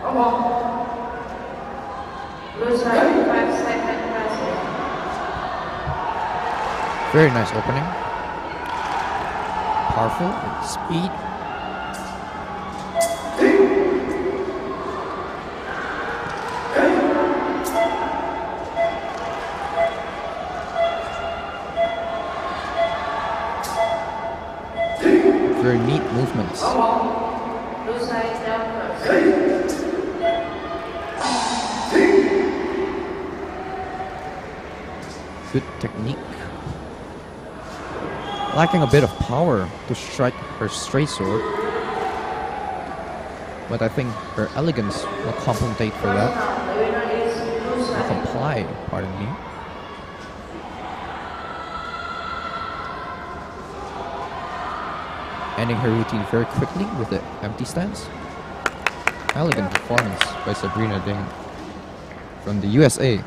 Blue side, 5-second passing. Very nice opening. Powerful with speed. Very neat movements. Blue side down first. Good technique. Lacking a bit of power to strike her straight sword, but I think her elegance will compensate for that. Will comply, pardon me. Ending her routine very quickly with the empty stance. Elegant performance by Sabina Ding from the USA.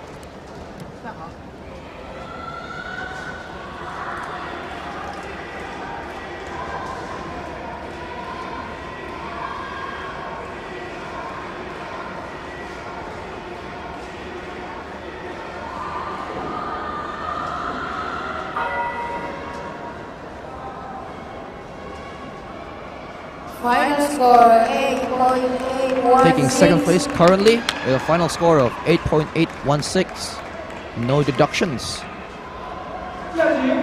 Final score 8.816. Taking second place currently with a final score of 8.816. No deductions.